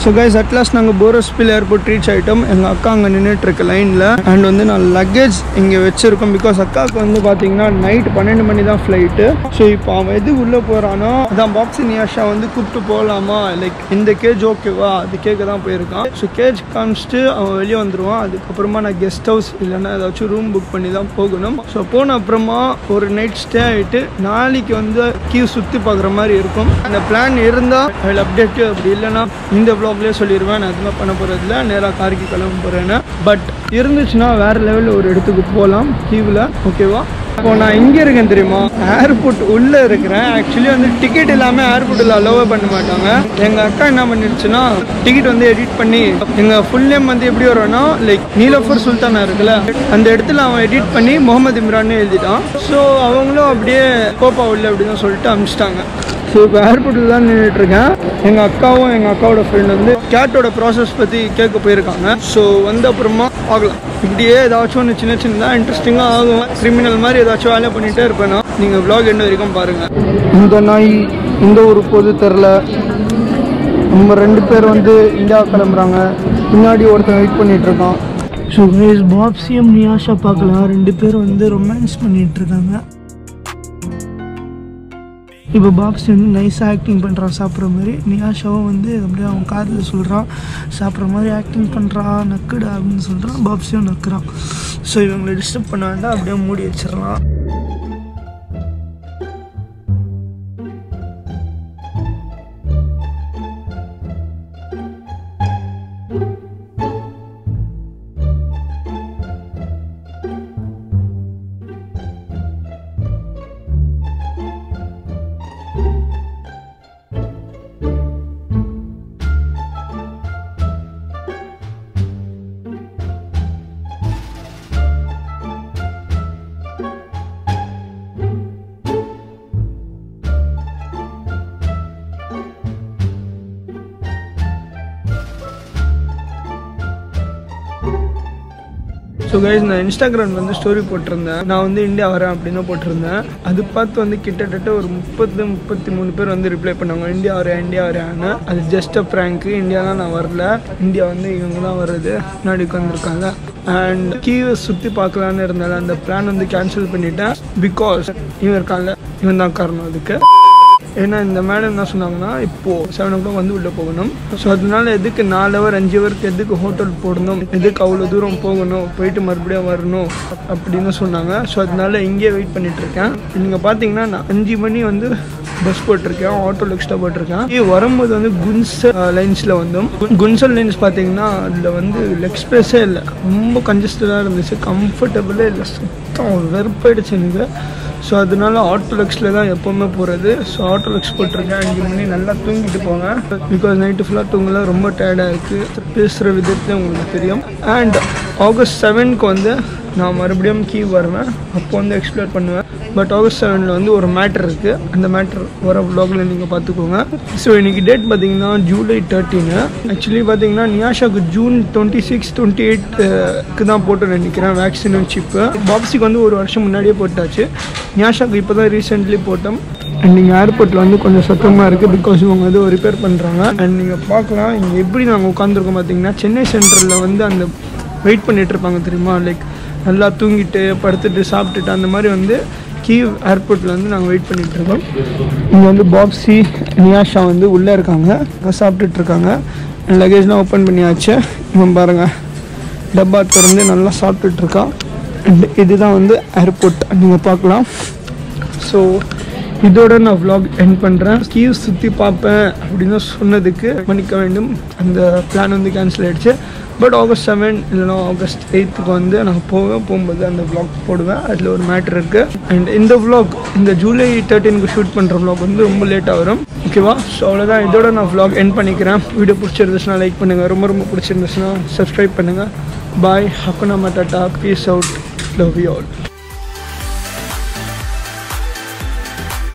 So guys, at last நாங்கள் Boryspil airport reach ஆகிட்டோம். எங்கள் அக்கா அங்கே நின்றுட்டுருக்கு லைனில். அண்ட் வந்து நான் லக்கேஜ் இங்கே வச்சுருக்கோம். பிகாஸ் அக்காவுக்கு வந்து பார்த்தீங்கன்னா நைட் 12 மணி தான் ஃப்ளைட்டு. ஸோ இப்போ அவன் எது உள்ளே போகிறானோ அதான் பாப்ஸி நியாஷா வந்து கூப்பிட்டு போகலாமா, லைக் இந்த கேஜ் ஓகேவா அது கேட்க தான் போயிருக்கான். ஸோ கேஜ் காமிச்சிட்டு அவன் வெளியே வந்துடுவான். அதுக்கப்புறமா நான் கெஸ்ட் ஹவுஸ் இல்லைன்னா ஏதாச்சும் ரூம் புக் பண்ணி தான் போகணும். ஸோ போன அப்புறமா ஒரு நைட் ஸ்டே ஆகிட்டு நாளைக்கு வந்து கீவ் சுற்றி பார்க்குற மாதிரி இருக்கும். அந்த பிளான் இருந்தால் அதில் அப்டேட்டு, அப்படி இல்லைன்னா இந்த வ்ளாக்லேயே சொல்லிடுவேன். நான் எதுவுமே பண்ண போகிறதில்ல, நேராக காருக்கு கிளம்ப போகிறேன்னு. பட் இருந்துச்சுன்னா வேறு லெவலில் ஒரு இடத்துக்கு போகலாம் கீவில், ஓகேவா? இப்போ நான் எங்கே இருக்கேன் தெரியுமா? ஏர்போர்ட் உள்ளே இருக்கிறேன். ஆக்சுவலி வந்து டிக்கெட் இல்லாமல் ஏர்போர்ட்டில் அலோவே பண்ண மாட்டாங்க. எங்கள் அக்கா என்ன பண்ணிடுச்சுன்னா டிக்கெட் வந்து எடிட் பண்ணி, எங்கள் ஃபுல் நேம் வந்து எப்படி வரும்னா லைக் நீலோஃபர் சுல்தானா இருக்குல்ல, அந்த இடத்துல அவன் எடிட் பண்ணி முகமது இம்ரான்னு எழுதிட்டான். ஸோ அவங்களும் அப்படியே கோப்பா உள்ள அப்படின்னு சொல்லிட்டு அனுப்பிச்சிட்டாங்க. ஸோ இப்போ ஏர்போர்ட்டில் தான் நின்றுட்டுருக்கேன். எங்கள் அக்காவும் எங்கள் அக்காவோட ஃப்ரெண்ட் வந்து கேட்டோட ப்ராசஸ் பற்றி கேட்க போயிருக்காங்க. ஸோ வந்த அப்புறமா பார்க்கலாம். இப்படியே ஏதாச்சும் ஒன்று சின்ன சின்னதாக இன்ட்ரெஸ்டிங்காக ஆகும். கிரிமினல் மாதிரி ஏதாச்சும் வேலை பண்ணிகிட்டே இருப்பேன். நீங்கள் வ்ளாக் என்ன வரைக்கும் பாருங்கள். இந்த நாய் இந்த ஒரு பொது தெரில. நம்ம 2 பேர் வந்து இந்தியா கிளம்புறாங்க. பின்னாடி ஒருத்தன் வெயிட் பண்ணிகிட்ருக்கான். ஸோ கைஸ், பாப்ஸியும் நியாஷா பார்க்கலாம். 2 பேர் வந்து ரொமான்ஸ் பண்ணிகிட்ருக்காங்க. இப்போ பாப்ஸி வந்து நைஸாக ஆக்டிங் பண்ணுறான் சாப்பிட்ற மாதிரி. நியாஷாவும் வந்து அப்படியே அவன் காதில் சொல்கிறான், சாப்பிட்ற மாதிரி ஆக்டிங் பண்ணுறான், நக்குடா அப்படின்னு சொல்கிறான். பாப்ஸியும் நக்குறான். ஸோ இவங்களை டிஸ்டர்ப் பண்ண வேண்டாம், அப்படியே மூடி வச்சிடலாம். ஸோ கைஸ், நான் இன்ஸ்டாகிராம் வந்து ஸ்டோரி போட்டிருந்தேன். நான் வந்து இந்தியா வரேன் அப்படின்னு போட்டிருந்தேன். அது பார்த்து வந்து கிட்டத்தட்ட ஒரு 30-33 பேர் வந்து ரிப்ளை பண்ணாங்க, இந்தியா வரேன்னு. அது ஜஸ்ட் அ ப்ராங்க். இந்தியாலாம் நான் வரல, இந்தியா வந்து இவங்க தான் வர்றது, முன்னாடி உட்காந்துருக்காங்க. அண்ட் கீவை சுற்றி பார்க்கலான்னு இருந்தால அந்த பிளான் வந்து கேன்சல் பண்ணிட்டேன். பிகாஸ் இவன் இருக்கான்ல, இவன் தான் காரணம் அதுக்கு. ஏன்னா இந்த மேடம் என்ன சொன்னாங்கன்னா இப்போது 7 o'clock வந்து உள்ளே போகணும். ஸோ அதனால எதுக்கு 4 hour 5 hourக்கு எதுக்கு ஹோட்டல் போடணும், எதுக்கு அவ்வளோ தூரம் போகணும், போயிட்டு மறுபடியும் வரணும் அப்படின்னு சொன்னாங்க. ஸோ அதனால இங்கேயே வெயிட் பண்ணிகிட்ருக்கேன். நீங்கள் பார்த்தீங்கன்னா நான் 5 மணி வந்து பஸ் போட்டிருக்கேன், ஆட்டோவில் எக்ஸ்ட்ரா போட்டிருக்கேன். வரும்போது வந்து குன்சல் லைன்ஸில் வந்தோம். குன்சல் லைன்ஸ் பார்த்தீங்கன்னா அதில் வந்து லெக் ஸ்பேஸே இல்லை, ரொம்ப கன்ஜஸ்டடாக இருந்துச்சு, கம்ஃபர்டபுளே இல்லை, சுத்தம் வெறுப்பாயிடுச்சு எனக்கு. ஸோ அதனால ஆட்டோலெக்ஸில் தான் எப்போவுமே போகிறது. ஸோ ஆட்டோலெக்ஸ் போட்டிருக்கேன். 5 மணி நல்லா தூங்கிட்டு போங்க. பிகாஸ் நைட்டு ஃபுல்லாக தூங்கலாம், ரொம்ப டயர்டாக இருக்குது. பேசுகிற விதத்தை உங்களுக்கு தெரியும். அண்ட் August 7க்கு வந்து நான் மறுபடியும் கீவ் வருவேன். அப்போ வந்து எக்ஸ்ப்ளோர் பண்ணுவேன். பட் August 7ல் வந்து ஒரு மேட்ரு இருக்குது. அந்த மேட்ரு வர வ்ளாகில் நீங்கள் பார்த்துக்கோங்க. ஸோ இன்றைக்கி டேட் பார்த்தீங்கன்னா July 13. ஆக்சுவலி பார்த்தீங்கன்னா நியாஷாவுக்கு June 26, 28க்கு தான் போட்டு நினைக்கிறேன் வேக்சினும் சிப்பு. பாப்ஸிக்கு வந்து 1 வருஷம் முன்னாடியே போட்டாச்சு. நியாஷாவுக்கு இப்போ தான் ரீசெண்ட்லி போட்டோம். அண்ட் நீங்கள் ஏர்போர்ட்டில் வந்து கொஞ்சம் சத்தமாக இருக்குது. பிகாஸ் இவங்க வந்து ரிப்பேர் பண்ணுறாங்க. அண்ட் நீங்கள் பார்க்கலாம் இங்கே எப்படி நாங்கள் உட்காந்துருக்கோம் பார்த்தீங்கன்னா, சென்னை சென்ட்ரலில் வந்து அந்த வெயிட் பண்ணிகிட்டு இருப்பாங்க தெரியுமா, லைக் நல்லா தூங்கிட்டு படுத்துட்டு சாப்பிட்டுட்டு அந்த மாதிரி வந்து கீவ் ஏர்போர்ட்டில் வந்து நாங்கள் வெயிட் பண்ணிகிட்ருக்கோம். இங்கே வந்து பாப்ஸி நியாஷா வந்து உள்ளே இருக்காங்க, சாப்பிட்டுட்ருக்காங்க. லக்கேஜ்லாம் ஓப்பன் பண்ணியாச்சு. இவன் பாருங்கள் டப்பா திறந்து நல்லா சாப்பிட்டுட்ருக்கான். அண்ட் இதுதான் வந்து ஏர்போர்ட், நீங்கள் பார்க்கலாம். ஸோ இதோட நான் vlog எண்ட் பண்ணுறேன். கீவ் சுற்றி பார்ப்பேன் அப்படின்னு சொன்னதுக்கு மன்னிக்க வேண்டும், அந்த பிளான் வந்து கேன்சல் ஆகிடுச்சு. பட் August 7 இல்லைனா August 8க்கு வந்து நான் போகும்போது அந்த vlog போடுவேன். அதில் ஒரு மேட்ரு இருக்குது. அண்ட் இந்த vlog இந்த July 13க்கு ஷூட் பண்ணுற vlog வந்து ரொம்ப லேட்டாக வரும், ஓகேவா? ஸோ அவ்வளோதான், இதோட நான் vlog எண்ட் பண்ணிக்கிறேன். வீடியோ பிடிச்சிருந்துச்சுன்னா லைக் பண்ணுங்கள், ரொம்ப பிடிச்சிருந்துச்சுன்னா சப்ஸ்கிரைப் பண்ணுங்கள். பாய், ஹக்குனா மட்டாட்டா, peace out, love you all.